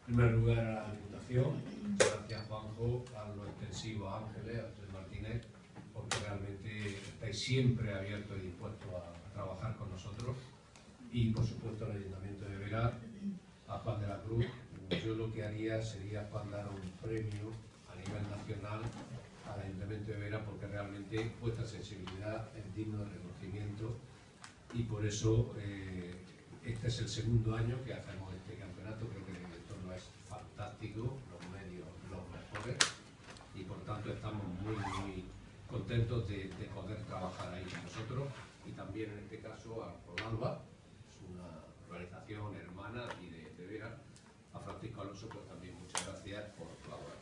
En primer lugar a la Diputación, gracias Juanjo, a los extensivos Ángeles, a José Martínez, porque realmente estáis siempre abiertos y dispuestos a trabajar con nosotros, y por supuesto al Ayuntamiento de Vera, a Juan de la Cruz. Yo lo que haría sería, Juan, dar un premio a nivel nacional al Ayuntamiento de Vera, porque realmente vuestra sensibilidad es digno de reconocimiento, y por eso este es el segundo año que hacemos este campeonato. Creo que el entorno es fantástico, los medios los mejores, y por tanto estamos muy contentos de poder trabajar ahí con nosotros, y también en este caso a Proalba, es una organización hermana y de Vera. A Francisco Alonso, pues también muchas gracias por colaborar.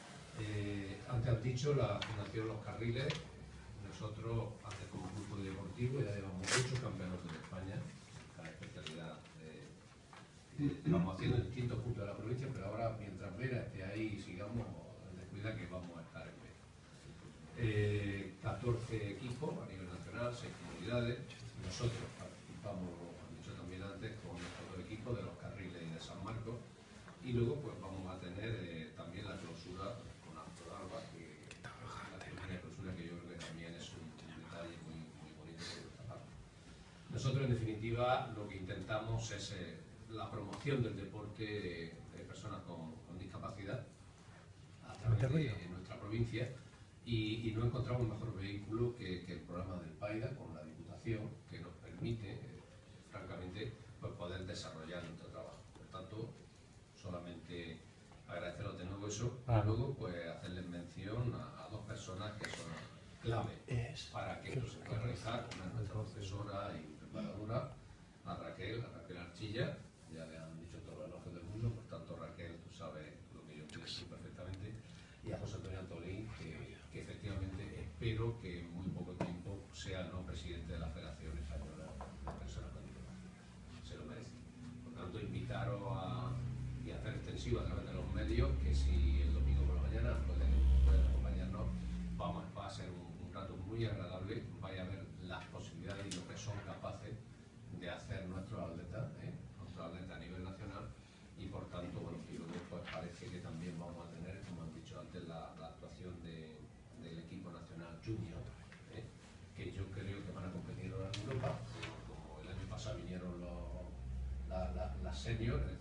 Antes has dicho la Fundación Los Carriles. Nosotros, antes como grupo deportivo, ya llevamos 8 campeonatos de España, cada especialidad vamos haciendo en distintos puntos de la provincia, pero ahora, mientras Vera esté ahí y sigamos, descuida que vamos a estar en Vera. 14 equipos a nivel nacional, 6 comunidades. Nosotros participamos, han dicho también antes, con nuestros 2 equipos de Los Carriles y de San Marcos, y luego pues vamos a tener también la clausura con Proalba, que la primera clausura, que yo creo que también es un detalle muy bonito por nuestra parte. Nosotros, en definitiva, lo que intentamos es la promoción del deporte de personas con discapacidad a través de nuestra provincia, y no encontramos mejor vehículo que el programa del PAIDA con la Diputación, que nos permite, francamente, pues poder desarrollar nuestro trabajo. Por tanto, solamente agradeceros de nuevo eso, y luego pues hacerles mención a 2 personas que son clave para que esto se pueda realizar. Una es nuestra profesora y preparadora, a Raquel Archilla. Ya le han dicho todos los elogios del mundo, por tanto, Raquel, tú sabes lo que yo pienso perfectamente. Y a José Antonio Antolín, que efectivamente espero que en muy poco tiempo sea no presidente de la Federación Española de Personas con Discapacidad. Se lo merece. Por tanto, invitaros y hacer extensivo a través de los medios, que si el domingo por la mañana pueden acompañarnos, va a ser un rato muy agradable. Vais a ver las posibilidades y lo que son capaces de hacer nuestros atletas a nivel nacional, y por tanto, bueno, y luego pues parece que también vamos a tener, como han dicho antes, la actuación del equipo nacional junior, que yo creo que van a competir ahora en Europa, como el año pasado vinieron las seniors,